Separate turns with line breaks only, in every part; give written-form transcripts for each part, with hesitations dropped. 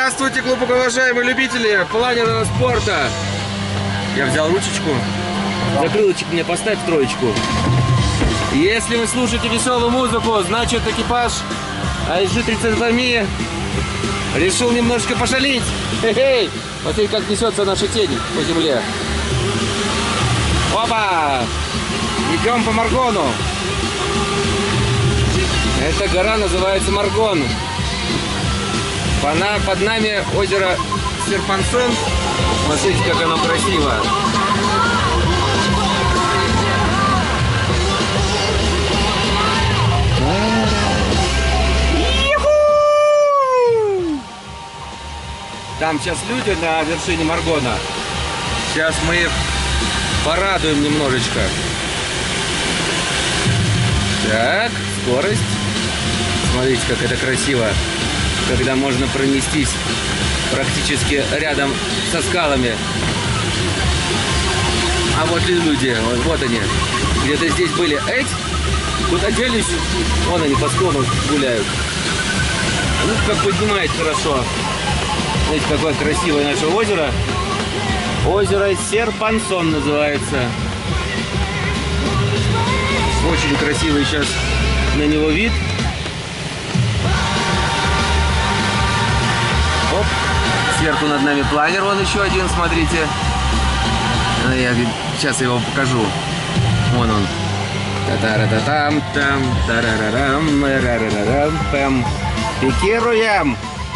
Здравствуйте, глубоко уважаемые любители планерного спорта. Я взял ручечку. Закрылочек мне поставь, троечку. Если вы слушаете веселую музыку, значит экипаж ISG-32 решил немножко пошалить. Хе-хей! Смотри, как несется наша тень по земле. Опа! Идем по Маргону. Эта гора называется Маргон. Под нами озеро Серпансон. Смотрите, как оно красиво. Там сейчас люди на вершине Маргона. Сейчас мы их порадуем немножечко. Так, скорость. Смотрите, как это красиво. Когда можно пронестись практически рядом со скалами. А вот и люди, вот они. Где-то здесь были. Эть, куда делись? Вон они по склону гуляют. Ну, как поднимает хорошо. Смотрите, какое красивое наше озеро. Озеро Серпансон называется. Очень красивый сейчас на него вид. Оп. Сверху над нами планер, вон еще один, смотрите. Я сейчас его покажу. Вон он. Та-та-ра-та-там, та-ра-ра-рам, ра-ра-ра-рам, пэм. Пикируем!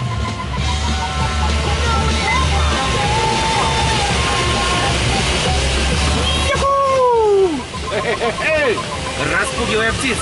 Распугивая птиц.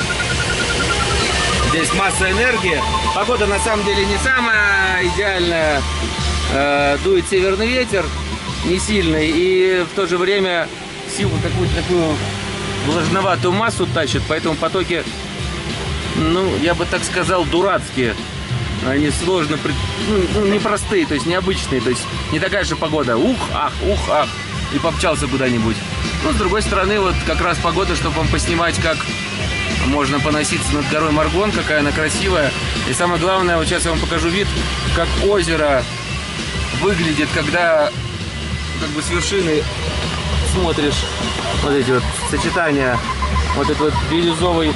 Здесь масса энергии. Погода на самом деле не самая идеальная. Дует северный ветер, не сильный, и в то же время силу какую-то такую влажноватую массу тащит, поэтому потоки, ну, я бы так сказал, дурацкие. Они сложно, ну, непростые, то есть необычные, то есть не такая же погода. Ух, ах, и помчался куда-нибудь. Ну, с другой стороны, вот как раз погода, чтобы вам поснимать, как можно поноситься над горой Маргон, какая она красивая. И самое главное, вот сейчас я вам покажу вид, как озеро выглядит, когда как бы с вершины смотришь вот эти вот сочетания вот этой вот бирюзовой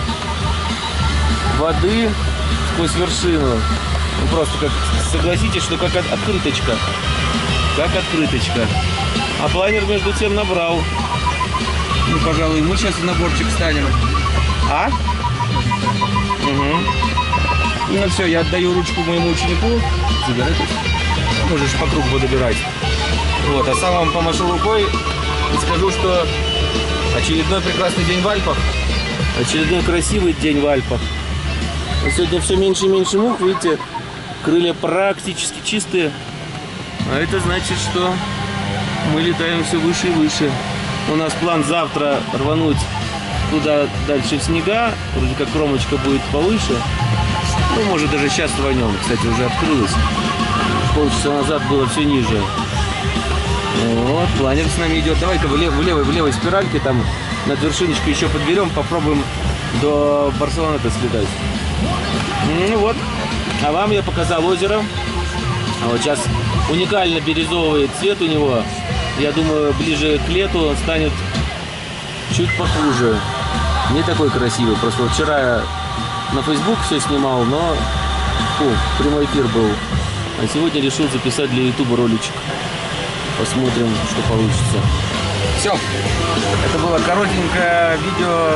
воды сквозь вершину. Ну, просто как, согласитесь, что как открыточка. Как открыточка. А планер между тем набрал. Ну, пожалуй, мы сейчас в наборчик станем. А? Угу. Ну все, я отдаю ручку моему ученику. Забирай. Можешь по кругу добирать. Вот, а сам вам помашу рукой и скажу, что очередной прекрасный день в Альпах. Очередной красивый день в Альпах. Но сегодня все меньше и меньше мух, видите, крылья практически чистые. А это значит, что мы летаем все выше и выше. У нас план завтра рвануть туда дальше в снега. Вроде как кромочка будет повыше. Ну, может, даже сейчас рванем. Кстати, уже открылась. Полчаса назад было все ниже. Вот, планер с нами идет. Давай-ка в левой спиральке, там над вершиночкой еще подберем. Попробуем до Барселоны-то слетать. Ну вот. А вам я показал озеро. А вот сейчас уникально бирюзовый цвет у него. Я думаю, ближе к лету он станет чуть похуже. Не такой красивый. Просто вот вчера я на Facebook все снимал, но прямой эфир был. А сегодня решил записать для YouTube роличек. Посмотрим, что получится. Все. Это было коротенькое видео.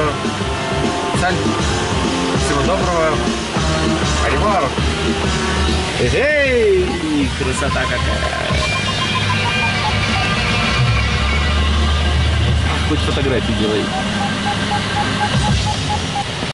Всего доброго. Аривар. Эй, красота какая. Хоть фотографии делай.